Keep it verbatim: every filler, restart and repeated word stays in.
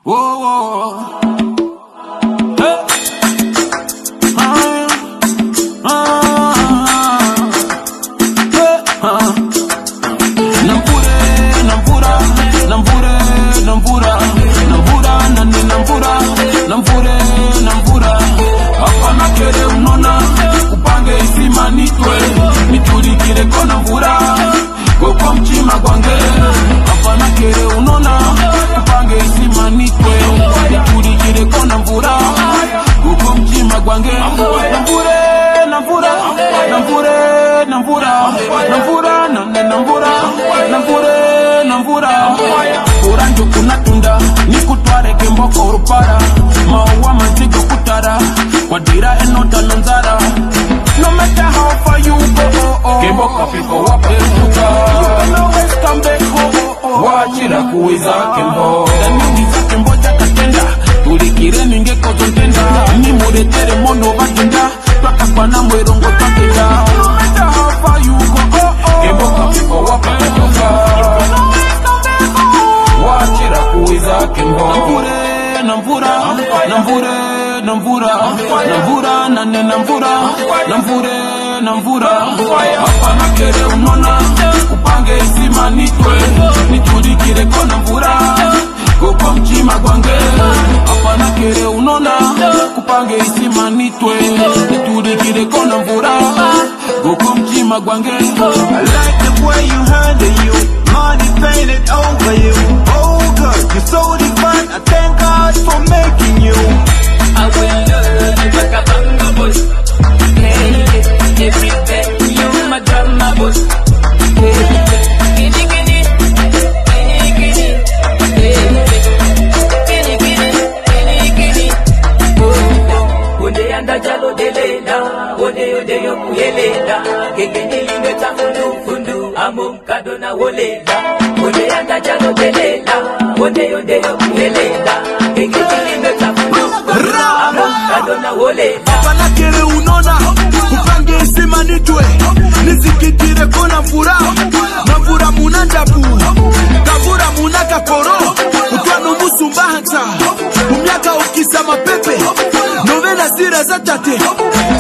Oh, oh. Hey. Ah, ah, hey. Ah. Namvura, Namvura, Namvura, Namvura, Namvura, nani Namvura, Namvura, Namvura. Hapa na kere unona, kupange isima nitwe, mituri kire kona Namvura, kwa mchima kwange. Hapa na kere unona, kupange isima nitwe, mituri kire kona Namvura, kwa mchima kwange. Namvura, Namvura, Namvura, Namvura, Namvura, nane Namvura, Namvura, Namvura. Uranjo kuna tunda, nikutware kemboko urupara, maua manzigo kutara, kwa dira enota nonzara. No matter how far you go, oh, oh. Kemboko piko wape kuta, you can always come back home, oh, oh. Wachira kuiza kembo, daniuliza kembo jaka tenda, tulikire ninge kozontenda, ni muretere mono batenda, twaka kwa na mwerongo twakenda. No matter how far you go, oh, oh. Kemboko piko wape kuta, wachira kuiza kembo. Namvura, Namvura, Namvura, Namvura, Namvura, nane Namvura, Namvura, Namvura. Hapa na kere unona, kupange isima nitwe, nituri kire kona Namvura, kwa mchima kwange. Hapa na kere unona, kupange isima nitwe, nituri kire kona Namvura, kwa mchima kwange. I like the way you handle you, money painted over you. Oh God, you're so divine, I thank God for making you. I will love you like a banga boss. Hey, every day you my drama boss. Hey, kitty kitty, kitty kitty, kitty kitty, kitty. Oh, ode anda jalo delela, ode ode yo kuyelela. Kekeni limeta fundu fundu, amukado na wolela. Ode anda jalo delela, ode ode yo kuyelela. Kekeni limeta fundu. Hapa na kere unona, kupange isima nitwe, nizikitire kona Namvura, Namvura muna ndabu, Namvura muna kakoro, utwanu musumba hanta, umyaka ukisa mapepe, novena zira za tate.